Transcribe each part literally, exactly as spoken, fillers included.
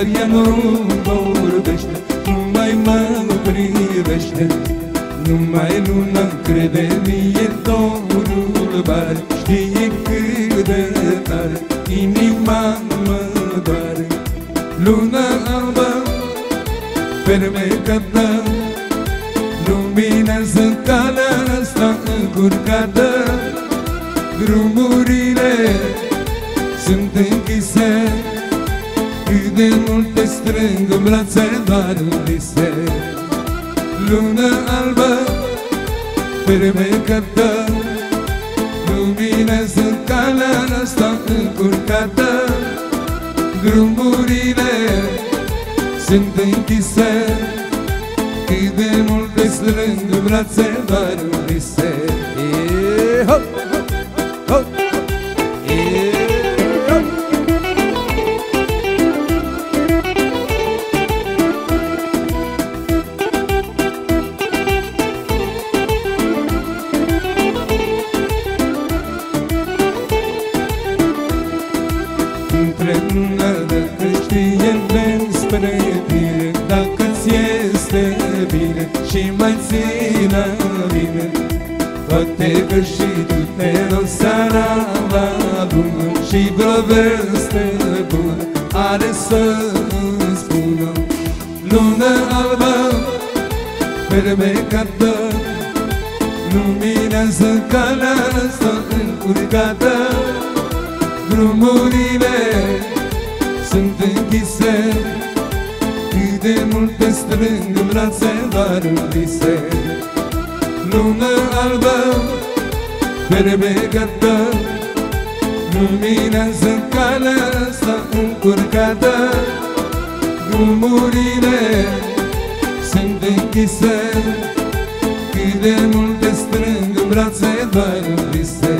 dar ea nu vorbește, nu mai mă privește. Numai luna crede, mie dorul bare, știe cât de tare inima mă doare. Luna albă, fermecată, luminează calea asta încurcată. Drumurile sunt închise, cât de mult te strâng în brațe, doar vise. Lună albă, fermecată, luminează calea asta încurcată. Drumurile sunt închise, cât de mult te strâng în brațe, doar vise. Hop! Hop! Între luna dacă știe despre tine, dacă-ți este bine și mai țină bine, poate că și tu te rog seara la lună și vreo veste bună are să-mi spună. Lună albă, fermecată, luminează calea asta încurcată. Drumurile sunt închise, cât de mult te strâng în brațe, doar în vise. Lună albă, fermecată, luminează calea asta încurcată. Drumurile sunt închise, cât de mult te strâng în brațe, doar în vise.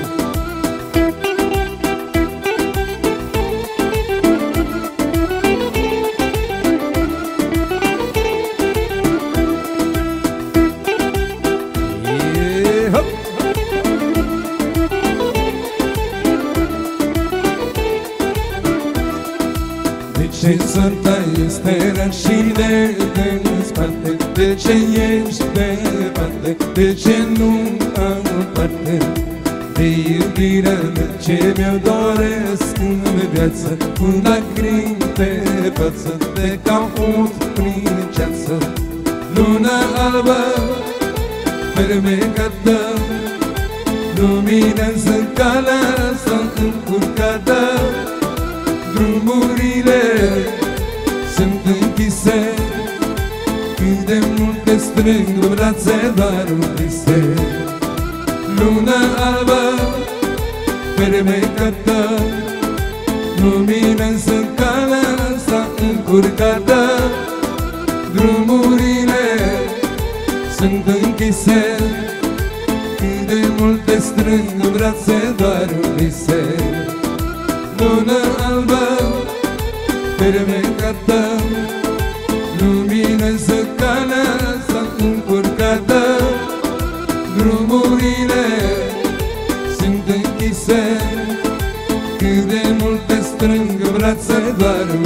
De ce soarta este rea și de desparte? De ce ești departe? De ce nu am parte de iubirea mea ce mi-o doresc în viață? Cu lacrimi pe față te caut prin ceață. Luna albă, fermecată, luminează calea asta încurcată. Drumurile sunt închise, cât de mult te strâng în brațe, doar în vise. Luna albă, fermecată, luminează calea asta încurcată. Drumurile sunt închise, cât de mult te strâng în brațe, doar în vise. Lună albă, fermecată, luminează calea asta încurcată. Drumurile sunt închise, cât de mult te strâng în brațe, doar